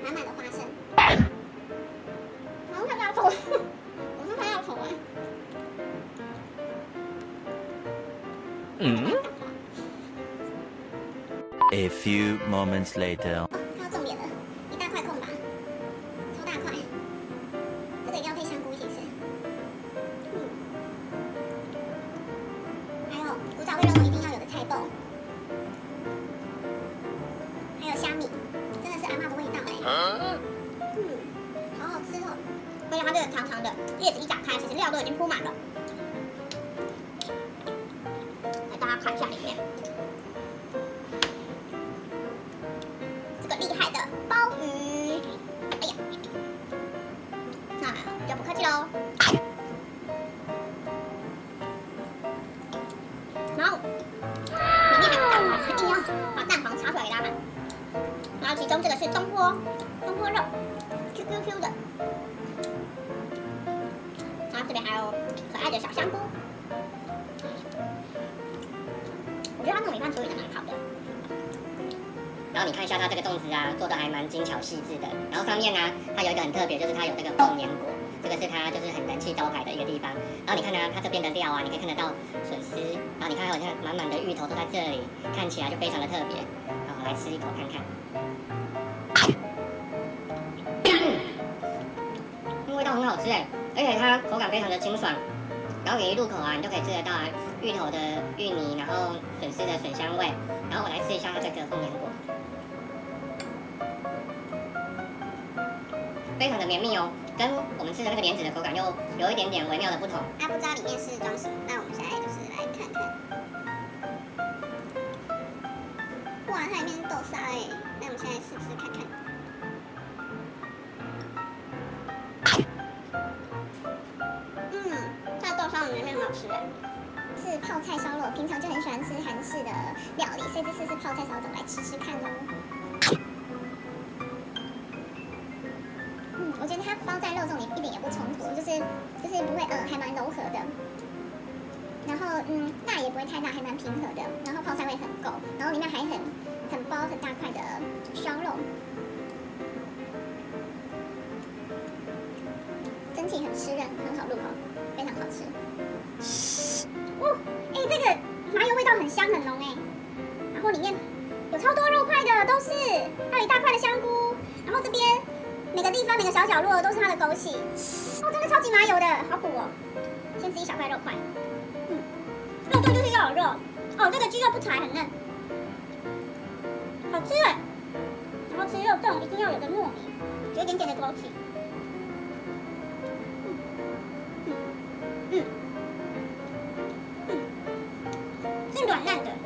满满的花生。然后看到头，我是看到头哎。 A few moments later. 看到重点了，一大块空吧，超大块，这个一定要配香菇一起吃。还有古早味肉一定要有的菜豆，还有虾米，真的是阿嬷的味道哎。好好吃哦！而且它这个长长的叶子一打开，其实料都已经铺满了。来，大家看一下里面。厉害的鲍鱼，哎呀，那就不客气喽。然后里面还有蛋黄，一定要把蛋黄擦出来给大家看。然后其中这个是东坡肉 ，QQQ 的。然后这边还有可爱的小香菇。我觉得它糯米饭处理的蛮好的。 然后你看一下它这个粽子啊，做的还蛮精巧细致的。然后上面呢，它有一个很特别，就是它有这个凤年果，这个是它就是很人气招牌的一个地方。然后你看呢，它这边的料啊，你可以看得到笋丝，然后你看还有满满的芋头都在这里，看起来就非常的特别。然后来吃一口看看，味道很好吃哎，而且它口感非常的清爽。然后你一入口啊，你就可以吃得到芋头的芋泥，然后笋丝的笋香味。然后我来吃一下它这个凤年果。非常的绵密哦，跟我们吃的那个莲子的口感又有一点点微妙的不同。 不知道里面是装什么，那我们现在就是来看看。哇，它里面是豆沙哎，那我们现在试吃看看。它的豆沙里面很好吃哎，是泡菜烧肉，平常就很喜欢吃韩式的料理，所以这次是泡菜烧肉，来吃吃看喽。我觉得它包在肉粽里一点也不冲突，就是不会还蛮柔和的。然后辣也不会太辣，还蛮平和的。然后泡菜味很够，然后里面还很包很大块的烧肉，整体很湿润，很好入口，非常好吃。这个麻油味道很香很浓哎。然后里面有超多肉块的，都是，还有一大块的香菇，然后这边。每个地方每个小角落都是它的枸杞，真的超级麻油的，好补哦！先吃一小块肉块，肉粽就是要有肉这个鸡肉不柴很嫩，好吃哎！然后吃肉粽一定要有个糯米，有一点点的枸杞，是软烂的。